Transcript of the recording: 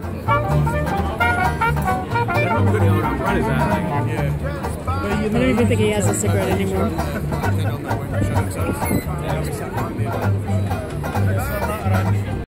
What is that? Like, I don't even think he has a cigarette anymore. Yeah.